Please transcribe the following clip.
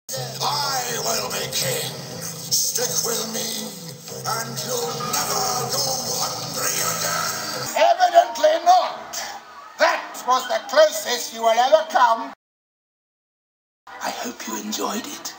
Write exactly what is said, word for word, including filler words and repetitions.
I will be king. Stick with me, and you'll never go hungry again. Evidently not. That was the closest you will ever come. I hope you enjoyed it.